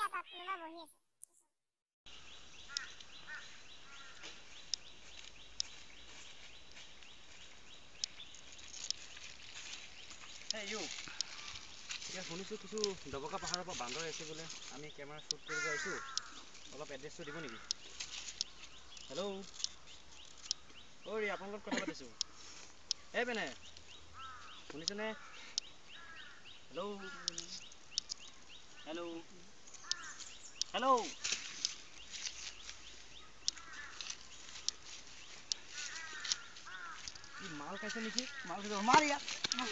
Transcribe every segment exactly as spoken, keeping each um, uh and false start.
Hey you. Yeah, শুনিছো কিছু দবকা পাহাৰৰ পৰা বান্দৰ আহিছে বোলে আমি কেমেৰা শ্বুট কৰিব আহিছো অলপ এড্ৰেছটো দিব নেকি হেল্ল' ঐ আপোনাৰ লগত কথা পাতিছো এই বেনে শুনিছনে হেল্ল' হেল্ল' হেল্ল' কি মাল খাইছে নেকি মাল খাইছে মাৰ ইয়াত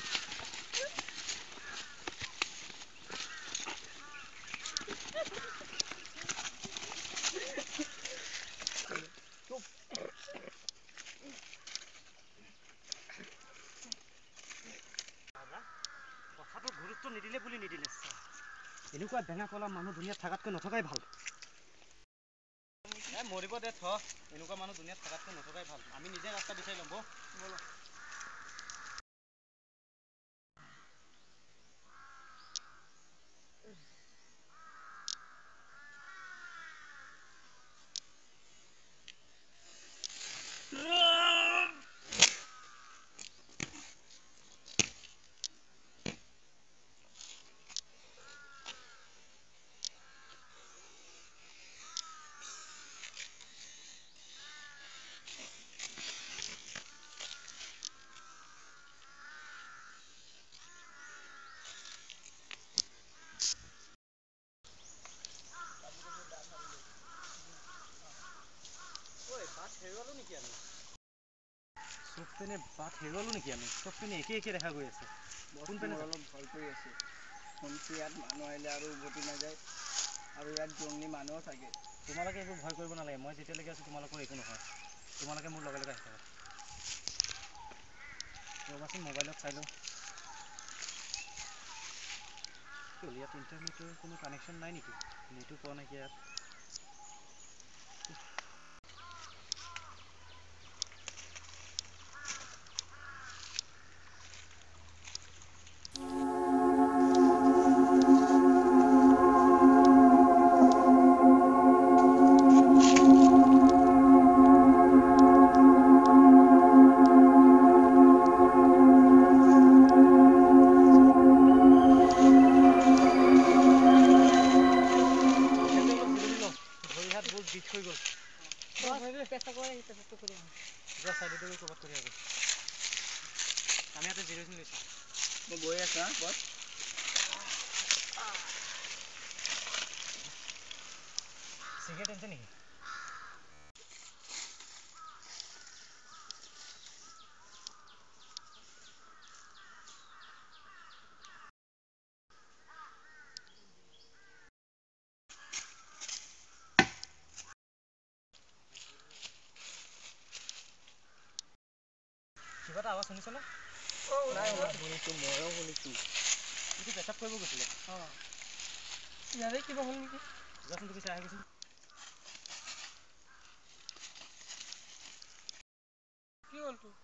কথাটো গুৰুত্ব নিদিলে বুলি নিদিলে এনেকুৱা বেঙা কলা মানুহ দুনিয়াত থাকাতকৈ নথকাই ভাল এ মৰিব দে থ এনেকুৱা মানুহ দুনিয়াত থাকাতকৈ নথকাই ভাল আমি নিজে ৰাস্তা বিচাৰি ল'ম ব'ল হেৰুৱালো নেকি আমি চব পিনে বাট হেৰুৱালো নেকি আমি চব পিনে একে একে দেখা গৈ আছে কোন পিনে অলপ ভয় কৰি আছে শুনিছোঁ ইয়াত মানুহ আহিলে আৰু উভতি নাযায় আৰু ইয়াত জংলী মানুহো থাকে তোমালোকে এইবোৰ ভয় কৰিব নালাগে মই যেতিয়ালৈকে আছোঁ তোমালোকৰ একো নহয় তোমালোকে মোৰ লগে লগে আহি থাকা ৰ'বাচোন মোবাইলত চাই লওঁ কি হ'ল ইয়াত ইণ্টাৰনেটৰ কোনো কানেকশ্যন নাই নেকি নেটো পোৱা নাইকিয়া ইয়াত আমি ইয়াতে জিৰ' লৈছোঁ মই গৈ আছোঁ হা বছ চিগাৰেট আনিছে নেকি কিবা এটা আৱাজ শুনিছনে নাই শুনিছোঁ ময়ো শুনিছোঁ কিন্তু পেচাপ কৰিব গৈছিলে অঁ ইয়াৰে কিবা হ'ল নেকি যোৱাচোন তুমি চাই আহিবাচোন কি হ'ল তোৰ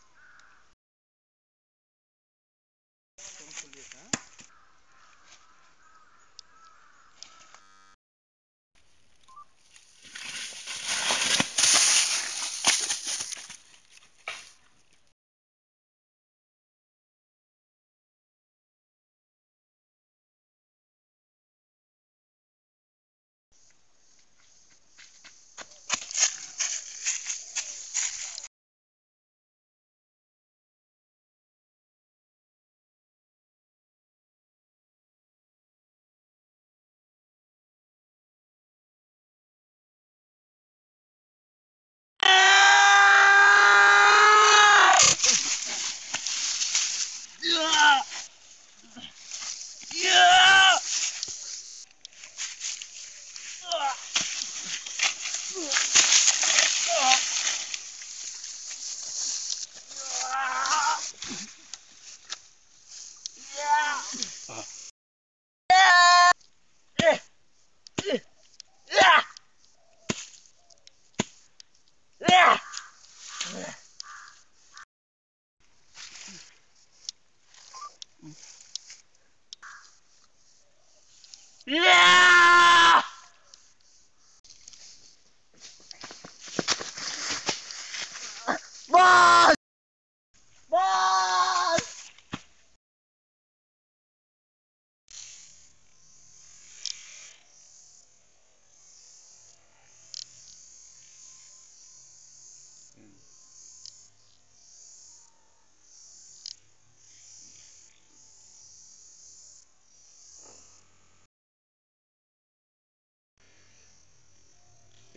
চলি আছে হা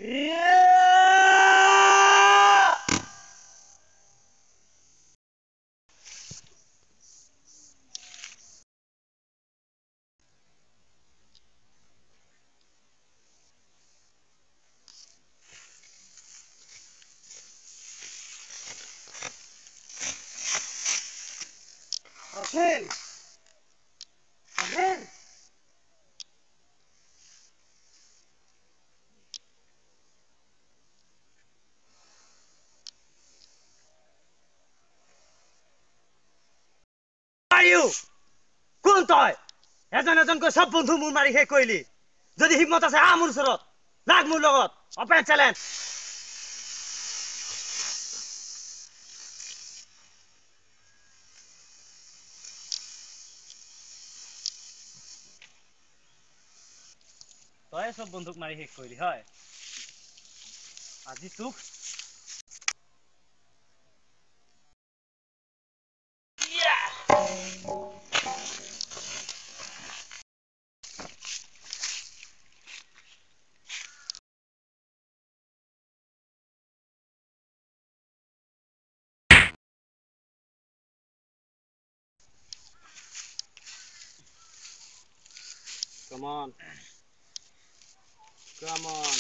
Rafael! Rafael! You! কোন তই? এজন এজনকৈ সব বন্ধু মোৰ মাৰি শেষ কৰিলি। যদি হিম্মত আছে আহ মোৰ ওচৰত। লাগ মোৰ লগত। Open challenge. তই সব বন্ধুক মাৰি শেষ কৰিলি হয়? আজি তোক Come on. Come on.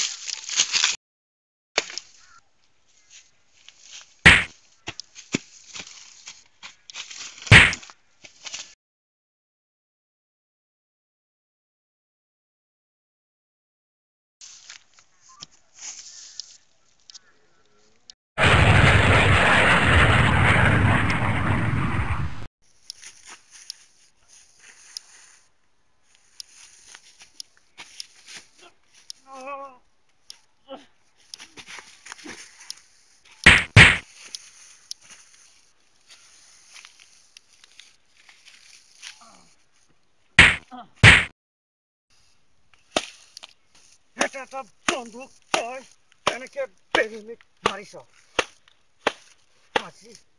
এটা বন্ধুক তই এনেকে বেৰিমিক মাৰিছ। আজি